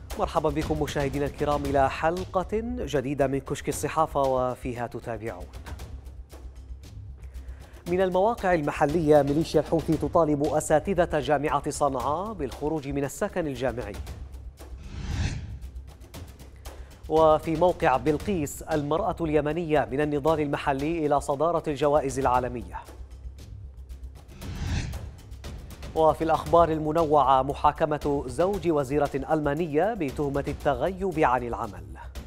مرحبا بكم مشاهدينا الكرام إلى حلقة جديدة من كشك الصحافة وفيها تتابعون. من المواقع المحلية، ميليشيا الحوثي تطالب أساتذة جامعة صنعاء بالخروج من السكن الجامعي. وفي موقع بلقيس، المرأة اليمنية من النضال المحلي إلى صدارة الجوائز العالمية. وفي الأخبار المنوعة، محاكمة زوج وزيرة ألمانية بتهمة التغيب عن العمل.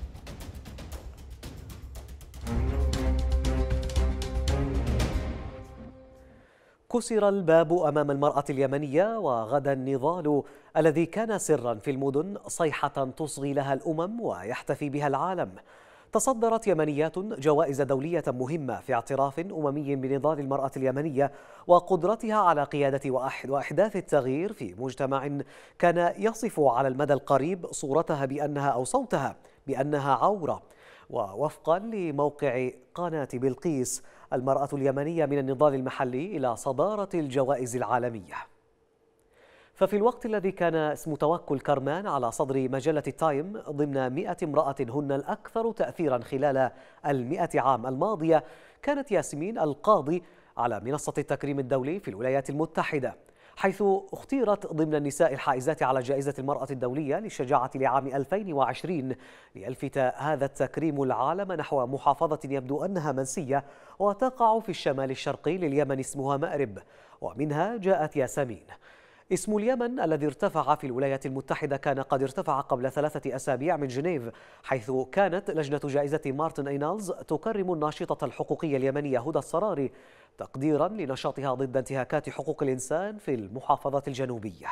كسر الباب أمام المرأة اليمنية، وغدا النضال الذي كان سرا في المدن صيحة تصغي لها الأمم ويحتفي بها العالم. تصدرت يمنيات جوائز دولية مهمة في اعتراف أممي بنضال المرأة اليمنية وقدرتها على قيادة وإحداث التغيير في مجتمع كان يصف على المدى القريب صورتها بأنها أو صوتها بأنها عورة. ووفقا لموقع قناة بلقيس، المرأة اليمنية من النضال المحلي إلى صدارة الجوائز العالمية. ففي الوقت الذي كان اسم توكل كرمان على صدر مجلة التايم ضمن 100 امرأة هن الأكثر تأثيرا خلال 100 عام الماضية، كانت ياسمين القاضي على منصة التكريم الدولي في الولايات المتحدة، حيث اختيرت ضمن النساء الحائزات على جائزة المرأة الدولية للشجاعة لعام 2020 ليلفت هذا التكريم العالم نحو محافظة يبدو أنها منسية وتقع في الشمال الشرقي لليمن اسمها مأرب، ومنها جاءت ياسمين. اسم اليمن الذي ارتفع في الولايات المتحدة كان قد ارتفع قبل 3 أسابيع من جنيف، حيث كانت لجنة جائزة مارتن أينالز تكرم الناشطة الحقوقية اليمنية هدى الصراري تقديرا لنشاطها ضد انتهاكات حقوق الإنسان في المحافظات الجنوبية.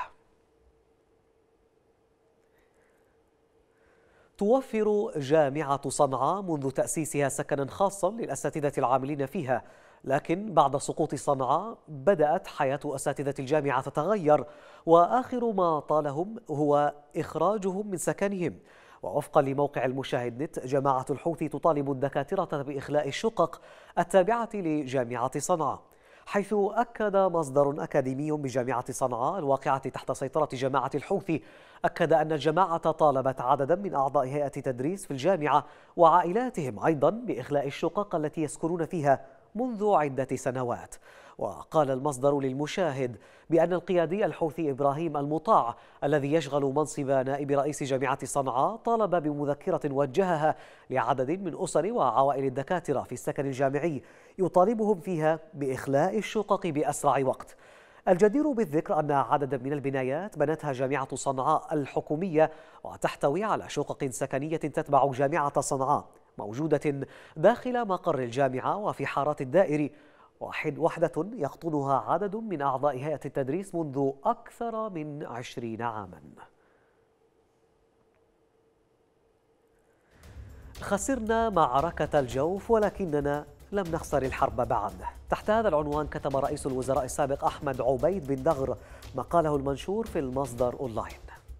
توفر جامعة صنعاء منذ تأسيسها سكنا خاصا للأساتذة العاملين فيها، لكن بعد سقوط صنعاء بدأت حياة أساتذة الجامعة تتغير، وآخر ما طالهم هو إخراجهم من سكنهم. ووفقا لموقع المشاهد نت، جماعة الحوثي تطالب الدكاترة بإخلاء الشقق التابعة لجامعة صنعاء، حيث أكد مصدر أكاديمي بجامعة صنعاء الواقعة تحت سيطرة جماعة الحوثي أكد أن الجماعة طالبت عددا من أعضاء هيئة تدريس في الجامعة وعائلاتهم أيضا بإخلاء الشقق التي يسكنون فيها منذ عدة سنوات. وقال المصدر للمشاهد بأن القيادي الحوثي إبراهيم المطاع الذي يشغل منصب نائب رئيس جامعة صنعاء طالب بمذكرة وجهها لعدد من أسر وعوائل الدكاترة في السكن الجامعي يطالبهم فيها بإخلاء الشقق بأسرع وقت. الجدير بالذكر أن عددا من البنايات بنتها جامعة صنعاء الحكومية وتحتوي على شقق سكنية تتبع جامعة صنعاء موجودة داخل مقر الجامعة وفي حارات الدائري، وحدة يقطنها عدد من أعضاء هيئة التدريس منذ أكثر من 20 عاما. خسرنا معركة الجوف ولكننا لم نخسر الحرب بعد. تحت هذا العنوان كتب رئيس الوزراء السابق أحمد عبيد بن دغر مقاله المنشور في المصدر أونلاين.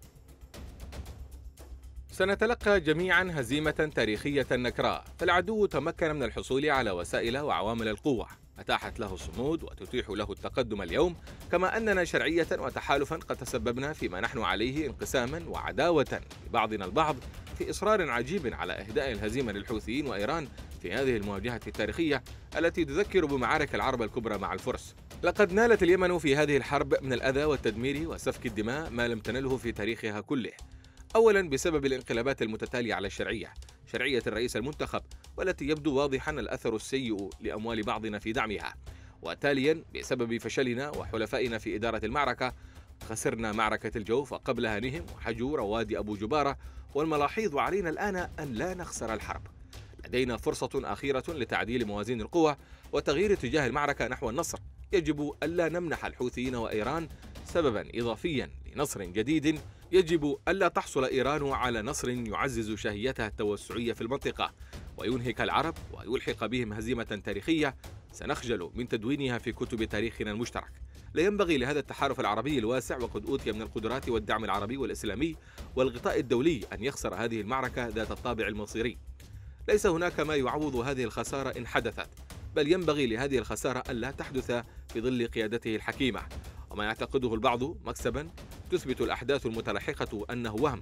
سنتلقى جميعا هزيمة تاريخية نكراء، فالعدو تمكن من الحصول على وسائل وعوامل القوة أتاحت له الصمود وتتيح له التقدم اليوم، كما أننا شرعية وتحالفا قد تسببنا فيما نحن عليه انقساما وعداوة لبعضنا البعض في إصرار عجيب على إهداء الهزيمة للحوثيين وإيران في هذه المواجهة التاريخية التي تذكر بمعارك العرب الكبرى مع الفرس. لقد نالت اليمن في هذه الحرب من الأذى والتدمير وسفك الدماء ما لم تنله في تاريخها كله، أولا بسبب الانقلابات المتتالية على شرعية الرئيس المنتخب والتي يبدو واضحا الأثر السيء لأموال بعضنا في دعمها، وتاليا بسبب فشلنا وحلفائنا في إدارة المعركة. خسرنا معركة الجوف وقبلها نهم وحجور ووادي أبو جبارة، والملاحظ علينا الآن أن لا نخسر الحرب. لدينا فرصة أخيرة لتعديل موازين القوى وتغيير اتجاه المعركة نحو النصر. يجب ألا نمنح الحوثيين وإيران سببا إضافيا لنصر جديد. يجب ألا تحصل إيران على نصر يعزز شهيتها التوسعية في المنطقة وينهك العرب ويلحق بهم هزيمة تاريخية سنخجل من تدوينها في كتب تاريخنا المشترك. لا ينبغي لهذا التحالف العربي الواسع وقد أوتي من القدرات والدعم العربي والإسلامي والغطاء الدولي أن يخسر هذه المعركة ذات الطابع المصيري. ليس هناك ما يعوض هذه الخسارة إن حدثت، بل ينبغي لهذه الخسارة ألا تحدث في ظل قيادته الحكيمة. وما يعتقده البعض مكسبا تثبت الأحداث المتلاحقة أنه وهم،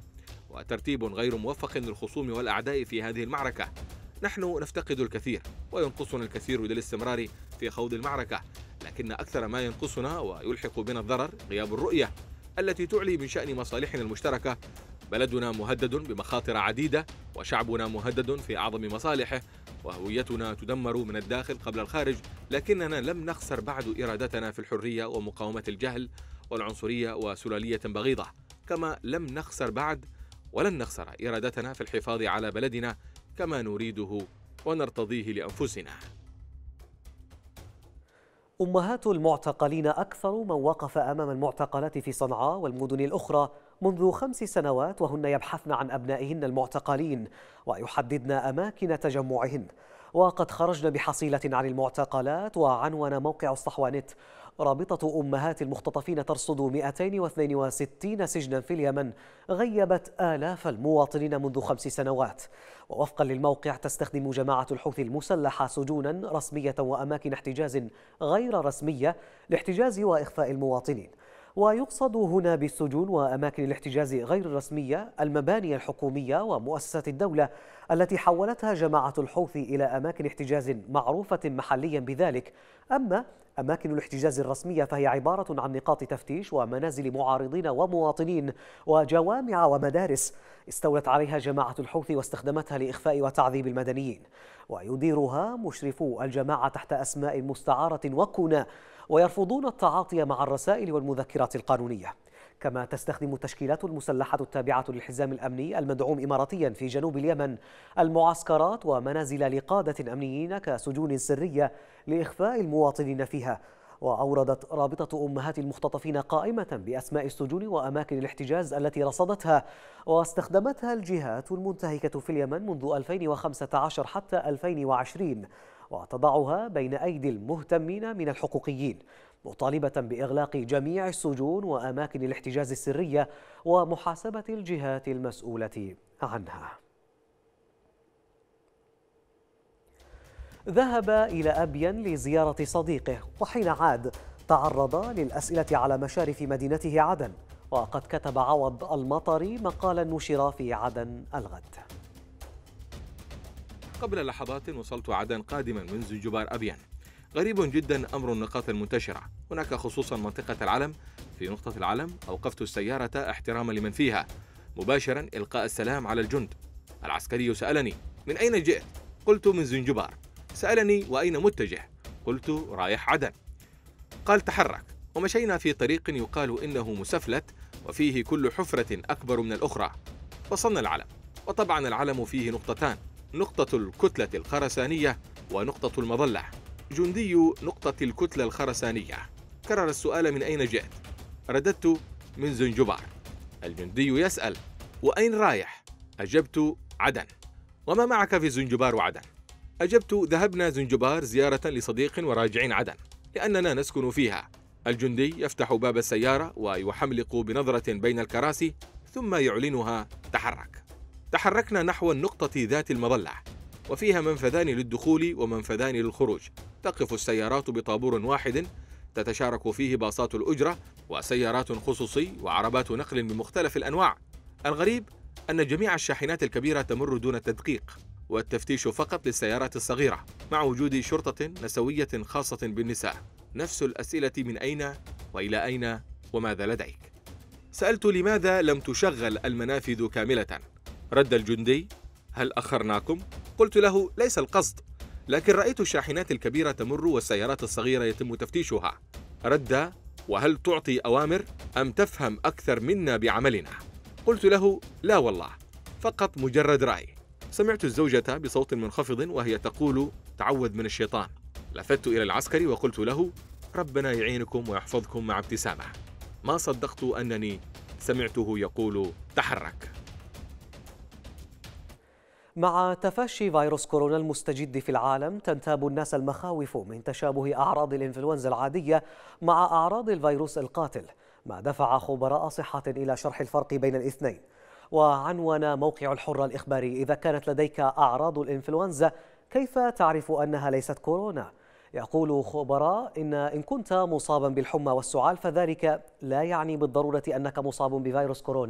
وترتيب غير موفق للخصوم والأعداء في هذه المعركة. نحن نفتقد الكثير وينقصنا الكثير للاستمرار في خوض المعركة، لكن أكثر ما ينقصنا ويلحق بنا الضرر غياب الرؤية التي تعلي من شأن مصالحنا المشتركة. بلدنا مهدد بمخاطر عديدة، وشعبنا مهدد في أعظم مصالحه، وهويتنا تدمر من الداخل قبل الخارج، لكننا لم نخسر بعد إرادتنا في الحرية ومقاومة الجهل والعنصرية وسلالية بغيضة، كما لم نخسر بعد ولن نخسر إرادتنا في الحفاظ على بلدنا كما نريده ونرتضيه لأنفسنا. أمهات المعتقلين أكثر من وقف أمام المعتقلات في صنعاء والمدن الأخرى منذ 5 سنوات، وهن يبحثن عن أبنائهن المعتقلين ويحددن أماكن تجمعهن. وقد خرجن بحصيلة عن المعتقلات. وعنون موقع الصحوانت: رابطة أمهات المختطفين ترصد 262 سجنا في اليمن غيبت آلاف المواطنين منذ 5 سنوات. ووفقا للموقع تستخدم جماعة الحوثي المسلحة سجونا رسمية وأماكن احتجاز غير رسمية لاحتجاز وإخفاء المواطنين. ويقصد هنا بالسجون وأماكن الاحتجاز غير الرسمية المباني الحكومية ومؤسسات الدولة التي حولتها جماعة الحوثي إلى أماكن احتجاز معروفة محليا بذلك. أما أماكن الاحتجاز الرسمية فهي عبارة عن نقاط تفتيش ومنازل معارضين ومواطنين وجوامع ومدارس استولت عليها جماعة الحوثي واستخدمتها لإخفاء وتعذيب المدنيين، ويديرها مشرفو الجماعة تحت أسماء مستعارة وكنى، ويرفضون التعاطي مع الرسائل والمذكرات القانونية. كما تستخدم التشكيلات المسلحة التابعة للحزام الأمني المدعوم إماراتيا في جنوب اليمن المعسكرات ومنازل لقادة أمنيين كسجون سرية لإخفاء المواطنين فيها. وأوردت رابطة أمهات المختطفين قائمة بأسماء السجون وأماكن الاحتجاز التي رصدتها واستخدمتها الجهات المنتهكة في اليمن منذ 2015 حتى 2020، وتضعها بين أيدي المهتمين من الحقوقيين، مطالبة بإغلاق جميع السجون وأماكن الاحتجاز السرية ومحاسبة الجهات المسؤولة عنها. ذهب إلى أبين لزيارة صديقه، وحين عاد تعرض للأسئلة على مشارف مدينته عدن. وقد كتب عوض المطري مقالا نشر في عدن الغد. قبل لحظات وصلت عدن قادما من زنجبار أبين. غريب جدا أمر النقاط المنتشرة هناك، خصوصا منطقة العلم. في نقطة العلم أوقفت السيارة احتراما لمن فيها، مباشرا إلقاء السلام على الجند. العسكري سألني: من أين جئت؟ قلت: من زنجبار. سألني: وأين متجه؟ قلت: رايح عدن. قال: تحرك. ومشينا في طريق يقال إنه مسفلت وفيه كل حفرة أكبر من الأخرى. وصلنا العلم، وطبعا العلم فيه نقطتان: نقطة الكتلة الخرسانية ونقطة المظلة. جندي نقطة الكتلة الخرسانية كرر السؤال: من أين جئت؟ رددت: من زنجبار. الجندي يسأل: وأين رايح؟ أجبت: عدن. وما معك في زنجبار وعدن؟ أجبت: ذهبنا زنجبار زيارة لصديق وراجعين عدن لأننا نسكن فيها. الجندي يفتح باب السيارة ويحملق بنظرة بين الكراسي ثم يعلنها: تحرك. تحركنا نحو النقطة ذات المظلة، وفيها منفذان للدخول ومنفذان للخروج. تقف السيارات بطابور واحد تتشارك فيه باصات الأجرة وسيارات خصوصي وعربات نقل بمختلف الأنواع. الغريب أن جميع الشاحنات الكبيرة تمر دون تدقيق، والتفتيش فقط للسيارات الصغيرة، مع وجود شرطة نسوية خاصة بالنساء. نفس الأسئلة: من أين وإلى أين وماذا لديك؟ سألت: لماذا لم تشغل المنافذ كاملة؟ رد الجندي: هل أخرناكم؟ قلت له: ليس القصد، لكن رأيت الشاحنات الكبيرة تمر والسيارات الصغيرة يتم تفتيشها. رد: وهل تعطي أوامر أم تفهم أكثر منا بعملنا؟ قلت له: لا والله، فقط مجرد رأي. سمعت الزوجة بصوت منخفض وهي تقول: تعوذ من الشيطان. لفت إلى العسكري وقلت له: ربنا يعينكم ويحفظكم، مع ابتسامة. ما صدقت أنني سمعته يقول: تحرك. مع تفشي فيروس كورونا المستجد في العالم تنتاب الناس المخاوف من تشابه أعراض الإنفلونزا العادية مع أعراض الفيروس القاتل، ما دفع خبراء صحة إلى شرح الفرق بين الاثنين. وعنون موقع الحرة الإخباري: إذا كانت لديك أعراض الإنفلونزا كيف تعرف أنها ليست كورونا؟ يقول خبراء إن كنت مصابا بالحمى والسعال فذلك لا يعني بالضرورة أنك مصاب بفيروس كورونا.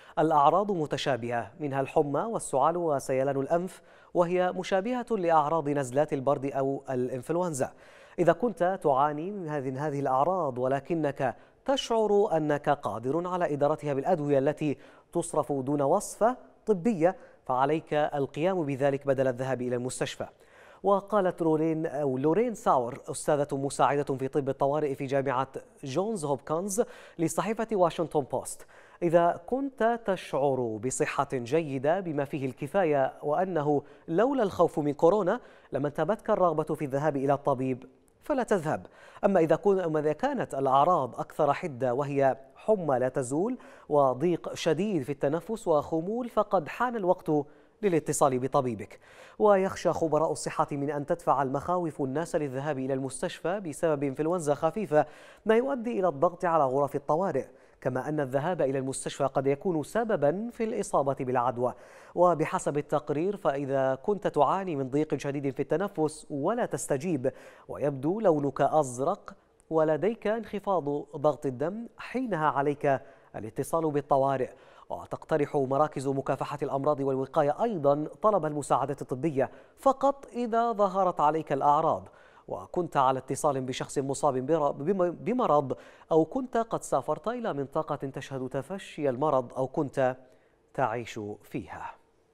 الأعراض متشابهة، منها الحمى والسعال وسيلان الأنف، وهي مشابهة لأعراض نزلات البرد أو الإنفلونزا. إذا كنت تعاني من هذه الأعراض ولكنك تشعر أنك قادر على إدارتها بالأدوية التي تصرف دون وصفة طبية، فعليك القيام بذلك بدل الذهاب إلى المستشفى. وقالت لورين ساور، أستاذة مساعدة في طب الطوارئ في جامعة جونز هوبكنز، لصحيفة واشنطن بوست: إذا كنت تشعر بصحة جيدة بما فيه الكفاية وأنه لولا الخوف من كورونا لم انتابتك الرغبة في الذهاب إلى الطبيب فلا تذهب. أما إذا كانت الأعراض أكثر حدة وهي حمى لا تزول وضيق شديد في التنفس وخمول، فقد حان الوقت للاتصال بطبيبك. ويخشى خبراء الصحة من أن تدفع المخاوف الناس للذهاب إلى المستشفى بسبب إنفلونزا خفيفة، ما يؤدي إلى الضغط على غرف الطوارئ، كما أن الذهاب إلى المستشفى قد يكون سببا في الإصابة بالعدوى. وبحسب التقرير، فإذا كنت تعاني من ضيق شديد في التنفس ولا تستجيب ويبدو لونك أزرق ولديك انخفاض ضغط الدم، حينها عليك الاتصال بالطوارئ. وتقترح مراكز مكافحة الأمراض والوقاية أيضا طلب المساعدة الطبية فقط إذا ظهرت عليك الأعراض وكنت على اتصال بشخص مصاب بمرض، أو كنت قد سافرت إلى منطقة تشهد تفشي المرض أو كنت تعيش فيها.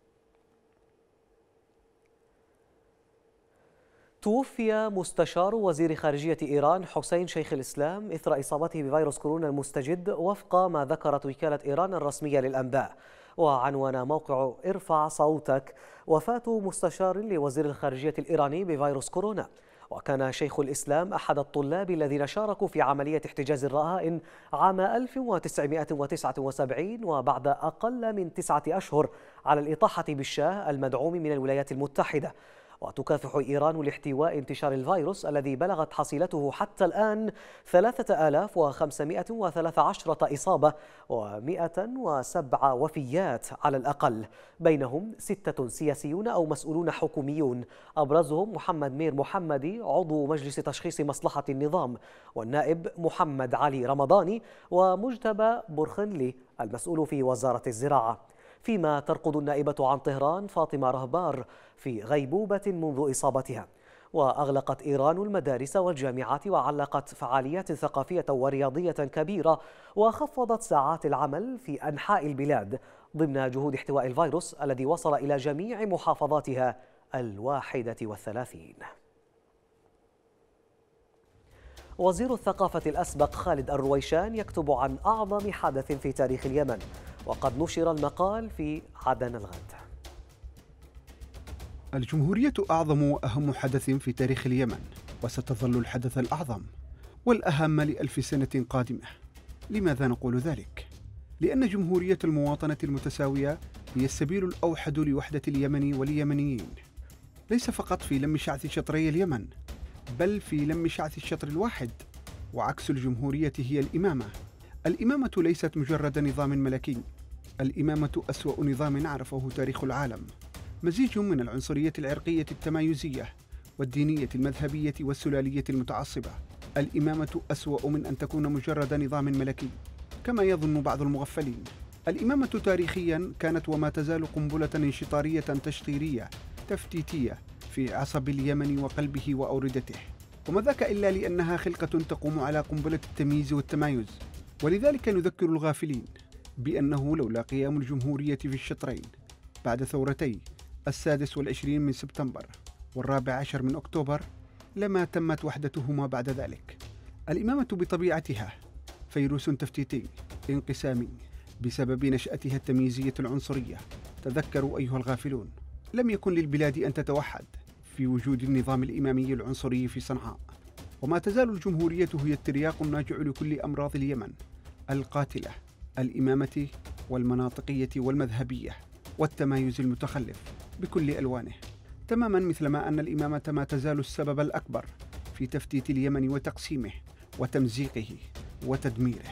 توفي مستشار وزير خارجية إيران حسين شيخ الإسلام إثر إصابته بفيروس كورونا المستجد، وفق ما ذكرت وكالة إيران الرسمية للأنباء. وعنوان موقع ارفع صوتك: وفاة مستشار لوزير الخارجية الإيراني بفيروس كورونا. وكان شيخ الإسلام أحد الطلاب الذين شاركوا في عملية احتجاز الرهائن عام 1979، وبعد أقل من 9 أشهر على الإطاحة بالشاه المدعوم من الولايات المتحدة. وتكافح إيران لاحتواء انتشار الفيروس الذي بلغت حصيلته حتى الآن 3513 إصابة و107 وفيات على الأقل، بينهم 6 سياسيون أو مسؤولون حكوميون، أبرزهم محمد مير محمدي عضو مجلس تشخيص مصلحة النظام، والنائب محمد علي رمضاني، ومجتبى برخنلي المسؤول في وزارة الزراعة. فيما ترقد النائبة عن طهران فاطمة رهبار في غيبوبة منذ إصابتها. وأغلقت إيران المدارس والجامعات وعلقت فعاليات ثقافية ورياضية كبيرة وخفضت ساعات العمل في أنحاء البلاد ضمن جهود احتواء الفيروس الذي وصل إلى جميع محافظاتها 31. وزير الثقافة الأسبق خالد الرويشان يكتب عن أعظم حدث في تاريخ اليمن، وقد نشر المقال في عدن الغد. الجمهورية أعظم وأهم حدث في تاريخ اليمن، وستظل الحدث الأعظم والأهم ل1000 سنة قادمة. لماذا نقول ذلك؟ لأن جمهورية المواطنة المتساوية هي السبيل الأوحد لوحدة اليمن واليمنيين، ليس فقط في لم شعث شطري اليمن، بل في لم شعث الشطر الواحد. وعكس الجمهورية هي الإمامة. الإمامة ليست مجرد نظام ملكي، الإمامة أسوأ نظام عرفه تاريخ العالم، مزيج من العنصرية العرقية التمايزية والدينية المذهبية والسلالية المتعصبة. الإمامة أسوأ من أن تكون مجرد نظام ملكي كما يظن بعض المغفلين. الإمامة تاريخيا كانت وما تزال قنبلة انشطارية تشطيرية تفتيتية في عصب اليمن وقلبه وأوردته، وما ذاك إلا لأنها خلقة تقوم على قنبلة التمييز والتمايز. ولذلك نذكر الغافلين بأنه لولا قيام الجمهورية في الشطرين بعد ثورتي 26 من سبتمبر و14 من أكتوبر لما تمت وحدتهما بعد ذلك. الإمامة بطبيعتها فيروس تفتيتي انقسامي بسبب نشأتها التمييزية العنصرية. تذكروا أيها الغافلون، لم يكن للبلاد أن تتوحد في وجود النظام الإمامي العنصري في صنعاء. وما تزال الجمهورية هي الترياق الناجع لكل أمراض اليمن القاتلة: الإمامة والمناطقية والمذهبية والتمايز المتخلف بكل ألوانه، تماما مثلما أن الإمامة ما تزال السبب الأكبر في تفتيت اليمن وتقسيمه وتمزيقه وتدميره.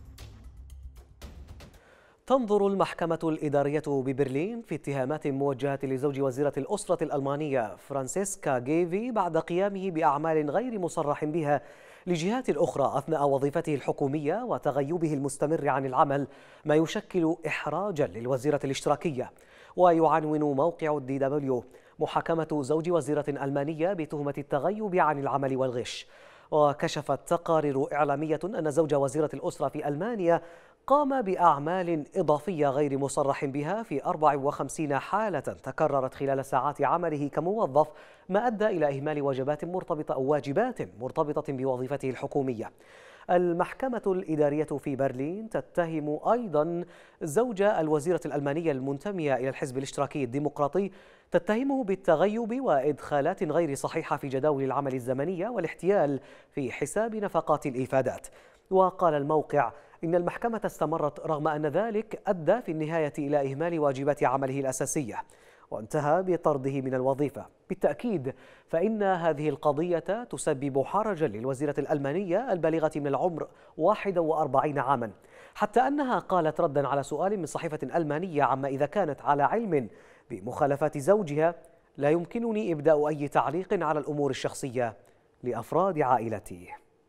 تنظر المحكمة الإدارية ببرلين في اتهامات موجهة لزوج وزيرة الأسرة الألمانية فرانسيسكا جيفي بعد قيامه بأعمال غير مصرح بها لجهات أخرى أثناء وظيفته الحكومية وتغيبه المستمر عن العمل، ما يشكل إحراجا للوزيرة الاشتراكية. ويعنون موقع DW محاكمة زوج وزيرة ألمانية بتهمة التغيب عن العمل والغش. وكشفت تقارير إعلامية أن زوج وزيرة الأسرة في ألمانيا قام بأعمال إضافية غير مصرح بها في 54 حالة تكررت خلال ساعات عمله كموظف، ما أدى إلى إهمال واجبات مرتبطة بوظيفته الحكومية. المحكمة الإدارية في برلين تتهم أيضا زوج الوزيرة الألمانية المنتمية إلى الحزب الاشتراكي الديمقراطي، تتهمه بالتغيب وإدخالات غير صحيحة في جداول العمل الزمنية والاحتيال في حساب نفقات الإفادات. وقال الموقع إن المحكمة استمرت رغم أن ذلك أدى في النهاية إلى إهمال واجبات عمله الأساسية، وانتهى بطرده من الوظيفة. بالتأكيد فإن هذه القضية تسبب حرجا للوزيرة الألمانية البالغة من العمر 41 عاما، حتى أنها قالت ردا على سؤال من صحيفة ألمانية عما إذا كانت على علم بمخالفات زوجها: لا يمكنني إبداء أي تعليق على الأمور الشخصية لأفراد عائلتي.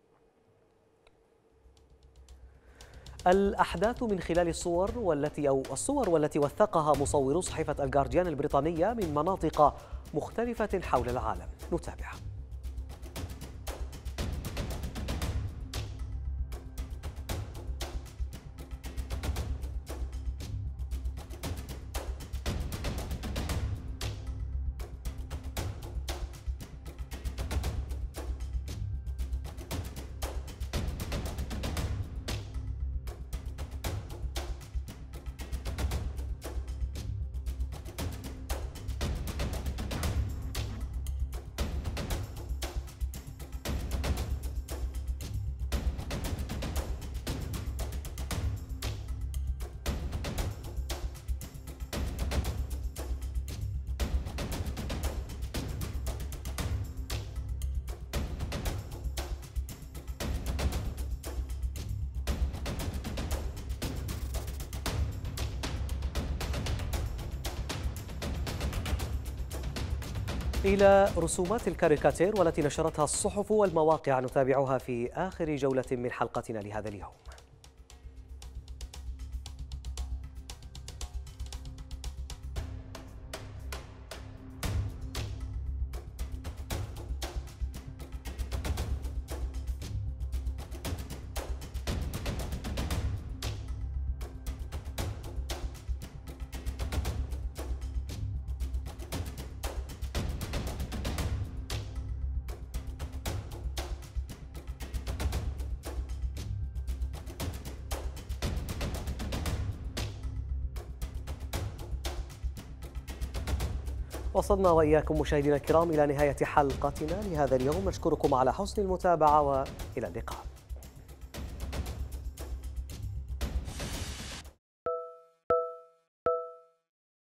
الأحداث من خلال الصور والتي وثقها مصورو صحيفة الجارديان البريطانية من مناطق مختلفة حول العالم. نتابع. إلى رسومات الكاريكاتير والتي نشرتها الصحف والمواقع نتابعها في آخر جولة من حلقتنا لهذا اليوم. وصلنا وإياكم مشاهدينا الكرام إلى نهاية حلقتنا لهذا اليوم. نشكركم على حسن المتابعة وإلى اللقاء.